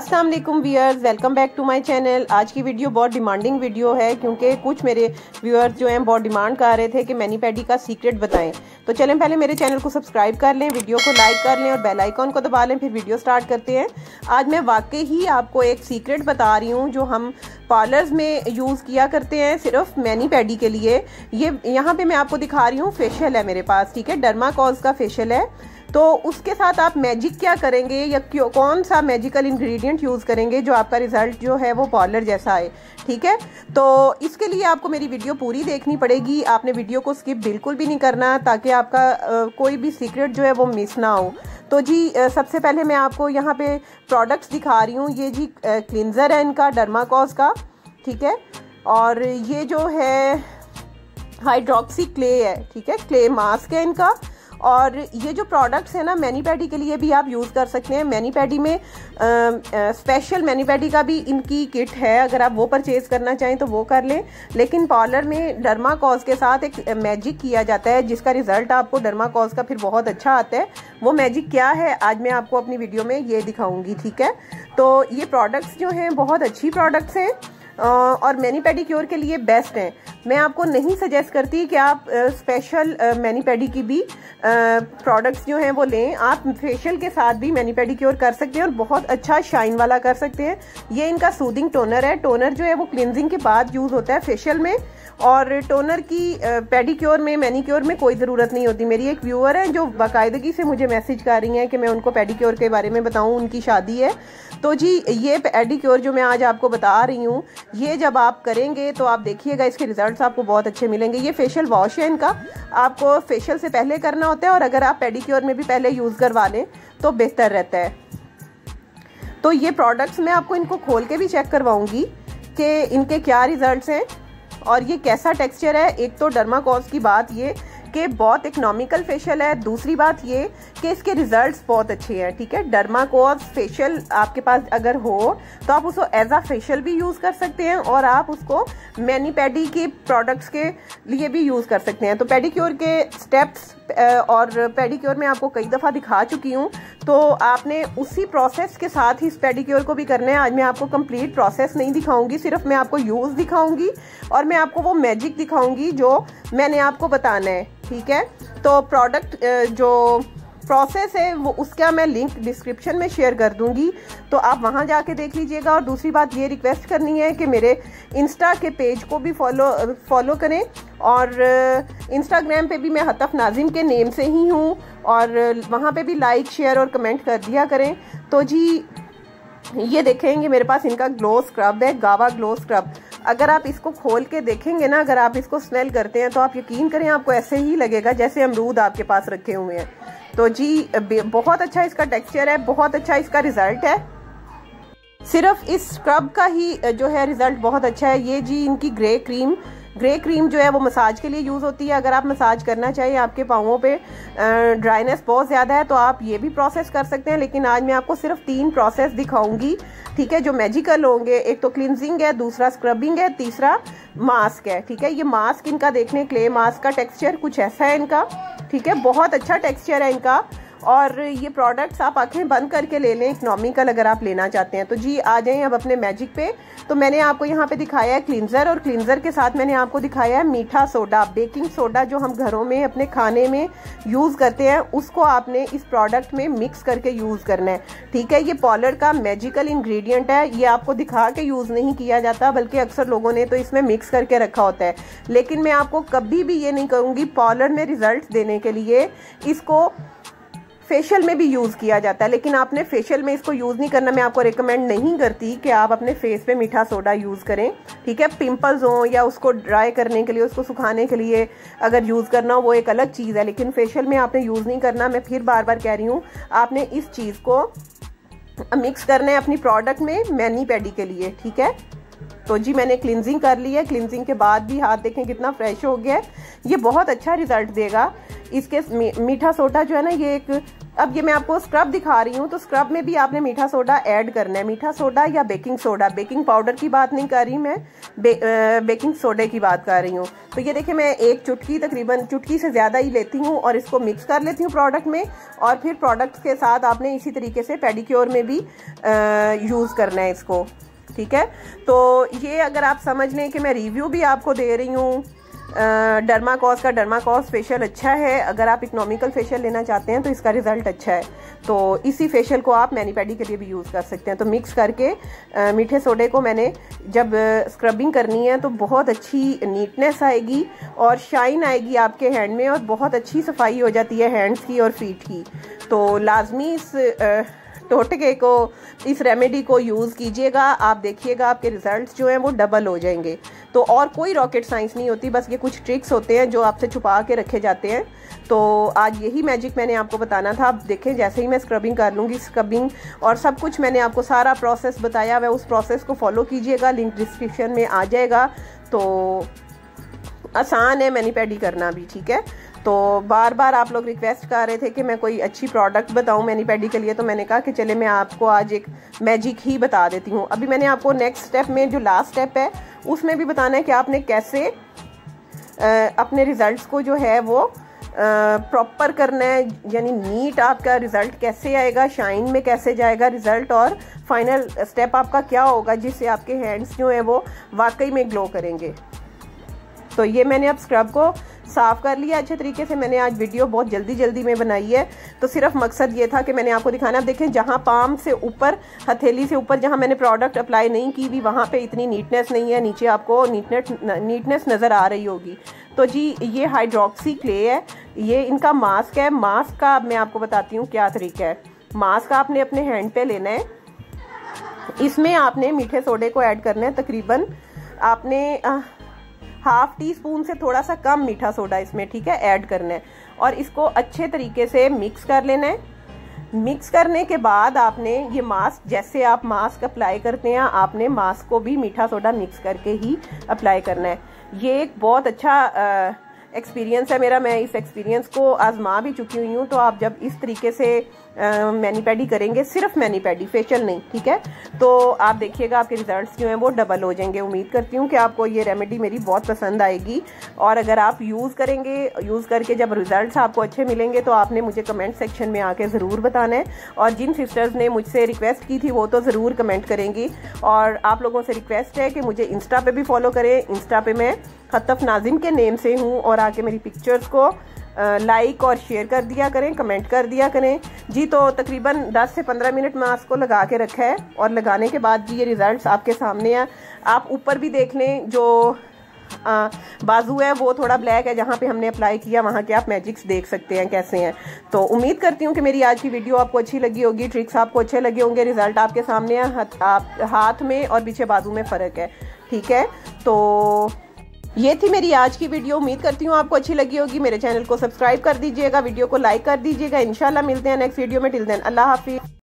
अस्सलाम वालेकुम viewers, welcome back to my channel. आज की वीडियो बहुत डिमांडिंग वीडियो है क्योंकि कुछ मेरे व्यूअर्स जो हैं बहुत डिमांड कर रहे थे कि मैनी पैडी का सीक्रेट बताएं। तो चलें पहले मेरे चैनल को सब्सक्राइब कर लें, वीडियो को लाइक कर लें और बेल आइकॉन को दबा लें, फिर वीडियो स्टार्ट करते हैं। आज मैं वाकई ही आपको एक सीक्रेट बता रही हूँ जो हम पार्लर्स में यूज़ किया करते हैं सिर्फ मैनी पैडी के लिए। ये यहाँ पे मैं आपको दिखा रही हूँ, फेशियल है मेरे पास, ठीक है, डर्माकोज का फेशियल है। तो उसके साथ आप मैजिक क्या करेंगे या कौन सा मैजिकल इंग्रेडिएंट यूज़ करेंगे जो आपका रिजल्ट जो है वो पार्लर जैसा आए, ठीक है। तो इसके लिए आपको मेरी वीडियो पूरी देखनी पड़ेगी, आपने वीडियो को स्किप बिल्कुल भी नहीं करना ताकि आपका कोई भी सीक्रेट जो है वो मिस ना हो। तो जी सबसे पहले मैं आपको यहाँ पे प्रोडक्ट्स दिखा रही हूँ। ये जी क्लींजर है इनका, डर्माकोज का, ठीक है। और ये जो है हाइड्रोक्सी क्ले है, ठीक है, क्ले मास्क है इनका। और ये जो प्रोडक्ट्स है ना, मैनी पैडी के लिए भी आप यूज़ कर सकते हैं। मैनी पैडी में स्पेशल मैनी पैडी का भी इनकी किट है, अगर आप वो परचेज़ करना चाहें तो वो कर लें। लेकिन पार्लर में डर्माकोज के साथ एक मैजिक किया जाता है जिसका रिजल्ट आपको डर्माकोज का फिर बहुत अच्छा आता है। वो मैजिक क्या है आज मैं आपको अपनी वीडियो में ये दिखाऊंगी, ठीक है। तो ये प्रोडक्ट्स जो हैं बहुत अच्छी प्रोडक्ट्स हैं और मैनी पेडिक्योर के लिए बेस्ट हैं। मैं आपको नहीं सजेस्ट करती कि आप स्पेशल मैनी पेडी की भी प्रोडक्ट्स जो हैं वो लें। आप फेशियल के साथ भी मैनी पेडिक्योर कर सकते हैं और बहुत अच्छा शाइन वाला कर सकते हैं। ये इनका सूदिंग टोनर है। टोनर जो है वो क्लिनजिंग के बाद यूज़ होता है फेशियल में, और टोनर की पेडिक्योर में मैनीक्योर में कोई ज़रूरत नहीं होती। मेरी एक व्यूअर है जो बाकायदगी से मुझे मैसेज कर रही हैं कि मैं उनको पेडिक्योर के बारे में बताऊं, उनकी शादी है। तो जी ये पेडिक्योर जो मैं आज आपको बता रही हूँ, ये जब आप करेंगे तो आप देखिएगा इसके रिजल्ट्स आपको बहुत अच्छे मिलेंगे। ये फेशियल वॉश है इनका, आपको फेशियल से पहले करना होता है और अगर आप पेडिक्योर में भी पहले यूज़ करवा लें तो बेहतर रहता है। तो ये प्रोडक्ट्स मैं आपको इनको खोल के भी चेक करवाऊँगी कि इनके क्या रिजल्ट्स हैं और ये कैसा टेक्सचर है। एक तो डर्माकोज की बात ये कि बहुत इकोनॉमिकल फेशियल है, दूसरी बात ये कि इसके रिजल्ट्स बहुत अच्छे हैं, ठीक है। डर्माकोज फेशियल आपके पास अगर हो तो आप उसको एज अ फेशियल भी यूज़ कर सकते हैं और आप उसको मैनी पैडी के प्रोडक्ट्स के लिए भी यूज़ कर सकते हैं। तो पेडिक्योर के स्टेप्स और पेडिक्योर में आपको कई दफ़ा दिखा चुकी हूँ, तो आपने उसी प्रोसेस के साथ ही इस पेडिक्योर को भी करना है। आज मैं आपको कंप्लीट प्रोसेस नहीं दिखाऊंगी, सिर्फ मैं आपको यूज़ दिखाऊंगी और मैं आपको वो मैजिक दिखाऊंगी जो मैंने आपको बताना है, ठीक है। तो प्रोडक्ट जो प्रोसेस है वो उसका मैं लिंक डिस्क्रिप्शन में शेयर कर दूंगी, तो आप वहां जाके देख लीजिएगा। और दूसरी बात ये रिक्वेस्ट करनी है कि मेरे इंस्टा के पेज को भी फॉलो करें और इंस्टाग्राम पे भी मैं हतफ नाजिम के नेम से ही हूँ और वहाँ पे भी लाइक शेयर और कमेंट कर दिया करें। तो जी ये देखेंगे मेरे पास इनका ग्लो स्क्रब है, गावा ग्लो स्क्रब। अगर आप इसको खोल के देखेंगे ना, अगर आप इसको स्मेल करते हैं तो आप यकीन करें आपको ऐसे ही लगेगा जैसे अमरूद आपके पास रखे हुए हैं। तो जी बहुत अच्छा इसका टेक्सचर है, बहुत अच्छा इसका रिजल्ट है। सिर्फ इस स्क्रब का ही जो है रिजल्ट बहुत अच्छा है। ये जी इनकी ग्रे क्रीम जो है वो मसाज के लिए यूज़ होती है। अगर आप मसाज करना चाहिए, आपके पाँवों पे ड्राइनेस बहुत ज़्यादा है तो आप ये भी प्रोसेस कर सकते हैं। लेकिन आज मैं आपको सिर्फ 3 प्रोसेस दिखाऊंगी, ठीक है, जो मैजिकल होंगे। एक तो क्लिनजिंग है, दूसरा स्क्रबिंग है, तीसरा मास्क है, ठीक है। ये मास्क इनका देखने, क्ले मास्क का टेक्सचर कुछ ऐसा है इनका, ठीक है, बहुत अच्छा टेक्सचर है इनका। और ये प्रोडक्ट्स आप आंखें बंद करके ले लें, इकोनॉमिकल अगर आप लेना चाहते हैं। तो जी आ जाएं अब अपने मैजिक पे। तो मैंने आपको यहाँ पे दिखाया है क्लींजर और क्लींजर के साथ मैंने आपको दिखाया है मीठा सोडा, बेकिंग सोडा जो हम घरों में अपने खाने में यूज़ करते हैं, उसको आपने इस प्रोडक्ट में मिक्स करके यूज़ करना है, ठीक है। ये पार्लर का मैजिकल इंग्रेडिएंट है, ये आपको दिखा के यूज़ नहीं किया जाता, बल्कि अक्सर लोगों ने तो इसमें मिक्स करके रखा होता है। लेकिन मैं आपको कभी भी ये नहीं कहूँगी, पार्लर में रिजल्ट देने के लिए इसको फेशियल में भी यूज़ किया जाता है, लेकिन आपने फेशियल में इसको यूज़ नहीं करना। मैं आपको रिकमेंड नहीं करती कि आप अपने फेस पे मीठा सोडा यूज़ करें, ठीक है। पिंपल्स हो या उसको ड्राई करने के लिए, उसको सुखाने के लिए अगर यूज़ करना हो वो एक अलग चीज़ है, लेकिन फेशियल में आपने यूज़ नहीं करना। मैं फिर बार बार कह रही हूँ, आपने इस चीज़ को मिक्स करना है अपनी प्रोडक्ट में मैनी पैडी के लिए, ठीक है। तो जी मैंने क्लिनजिंग कर ली है, क्लिनजिंग के बाद भी हाथ देखें कितना फ्रेश हो गया है। ये बहुत अच्छा रिजल्ट देगा। इसके मीठा सोडा जो है ना, ये एक अब ये मैं आपको स्क्रब दिखा रही हूँ, तो स्क्रब में भी आपने मीठा सोडा ऐड करना है। मीठा सोडा या बेकिंग सोडा, बेकिंग पाउडर की बात नहीं कर रही मैं, बेकिंग सोडे की बात कर रही हूँ। तो ये देखिए मैं एक चुटकी, तकरीबन चुटकी से ज़्यादा ही लेती हूँ और इसको मिक्स कर लेती हूँ प्रोडक्ट में। और फिर प्रोडक्ट के साथ आपने इसी तरीके से पेडिक्योर में भी यूज़ करना है इसको, ठीक है। तो ये अगर आप समझ लें कि मैं रिव्यू भी आपको दे रही हूँ, डर्माकॉस का डर्माकॉस फेशियल अच्छा है। अगर आप इकोनॉमिकल फेशियल लेना चाहते हैं तो इसका रिजल्ट अच्छा है। तो इसी फेशियल को आप मैनी पेडी के लिए भी यूज़ कर सकते हैं। तो मिक्स करके मीठे सोडे को मैंने जब स्क्रबिंग करनी है तो बहुत अच्छी नीटनेस आएगी और शाइन आएगी आपके हैंड में, और बहुत अच्छी सफाई हो जाती है हैंड्स की और फीट की। तो लाजमी इस टोटके को, इस रेमेडी को यूज़ कीजिएगा। आप देखिएगा आपके रिजल्ट्स जो हैं वो डबल हो जाएंगे। तो और कोई रॉकेट साइंस नहीं होती, बस ये कुछ ट्रिक्स होते हैं जो आपसे छुपा के रखे जाते हैं। तो आज यही मैजिक मैंने आपको बताना था। आप देखें जैसे ही मैं स्क्रबिंग कर लूँगी, स्क्रबिंग और सब कुछ मैंने आपको सारा प्रोसेस बताया हुआ है, उस प्रोसेस को फॉलो कीजिएगा, लिंक डिस्क्रिप्शन में आ जाएगा। तो आसान है मैनी पेडी करना भी, ठीक है। तो बार बार आप लोग रिक्वेस्ट कर रहे थे कि मैं कोई अच्छी प्रोडक्ट बताऊं मैनी पेडी के लिए, तो मैंने कहा कि चले मैं आपको आज एक मैजिक ही बता देती हूं। अभी मैंने आपको नेक्स्ट स्टेप में, जो लास्ट स्टेप है, उसमें भी बताना है कि आपने कैसे अपने रिजल्ट्स को जो है वो प्रॉपर करना है, यानी नीट आपका रिजल्ट कैसे आएगा, शाइन में कैसे जाएगा रिजल्ट, और फाइनल स्टेप आपका क्या होगा जिससे आपके हैंड्स जो है वो वाकई में ग्लो करेंगे। तो ये मैंने अब स्क्रब को साफ़ कर लिया अच्छे तरीके से। मैंने आज वीडियो बहुत जल्दी में बनाई है, तो सिर्फ मकसद ये था कि मैंने आपको दिखाना। अब देखें जहाँ पाम से ऊपर, हथेली से ऊपर जहाँ मैंने प्रोडक्ट अप्लाई नहीं की भी, वहाँ पे इतनी नीटनेस नहीं है, नीचे आपको नीटनेस नज़र आ रही होगी। तो जी ये हाइड्रोक्सी क्ले है, ये इनका मास्क है। मास्क का अब मैं आपको बताती हूँ क्या तरीका है। मास्क आपने अपने हैंड पे लेना है, इसमें आपने मीठे सोडे को ऐड करना है। तकरीबन आपने हाफ टी स्पून से थोड़ा सा कम मीठा सोडा इसमें, ठीक है, ऐड करना है। और इसको अच्छे तरीके से मिक्स कर लेना है। मिक्स करने के बाद आपने ये मास्क, जैसे आप मास्क अप्लाई करते हैं, आपने मास्क को भी मीठा सोडा मिक्स करके ही अप्लाई करना है। ये एक बहुत अच्छा एक्सपीरियंस है मेरा, मैं इस एक्सपीरियंस को आजमा भी चुकी हुई हूँ। तो आप जब इस तरीके से मैनी पेडी करेंगे, सिर्फ मैनी पेडी, फेशियल नहीं, ठीक है, तो आप देखिएगा आपके रिजल्ट्स जो हैं वो डबल हो जाएंगे। उम्मीद करती हूँ कि आपको ये रेमेडी मेरी बहुत पसंद आएगी, और अगर आप यूज़ करेंगे, यूज़ करके जब रिजल्ट्स आपको अच्छे मिलेंगे तो आपने मुझे कमेंट सेक्शन में आके ज़रूर बताना है। और जिन सिस्टर्स ने मुझसे रिक्वेस्ट की थी वो तो ज़रूर कमेंट करेंगी। और आप लोगों से रिक्वेस्ट है कि मुझे इंस्टा पे भी फॉलो करें। इंस्टा पे मैं खतफ नाजिम के नेम से हूँ, और आके मेरी पिक्चर्स को लाइक और शेयर कर दिया करें, कमेंट कर दिया करें जी। तो तकरीबन 10 से 15 मिनट मास्क को लगा के रखा है, और लगाने के बाद जी ये रिजल्ट्स आपके सामने हैं। आप ऊपर भी देख लें, जो बाजू है वो थोड़ा ब्लैक है, जहाँ पे हमने अप्लाई किया वहाँ के आप मैजिक्स देख सकते हैं कैसे हैं। तो उम्मीद करती हूँ कि मेरी आज की वीडियो आपको अच्छी लगी होगी, ट्रिक्स आपको अच्छे लगे होंगे, रिजल्ट आपके सामने है। हाथ में और पीछे बाजू में फ़र्क है, ठीक है। तो ये थी मेरी आज की वीडियो, उम्मीद करती हूँ आपको अच्छी लगी होगी। मेरे चैनल को सब्सक्राइब कर दीजिएगा, वीडियो को लाइक कर दीजिएगा। इंशाल्लाह मिलते हैं नेक्स्ट वीडियो में। टिल देन अल्लाह हाफिज़।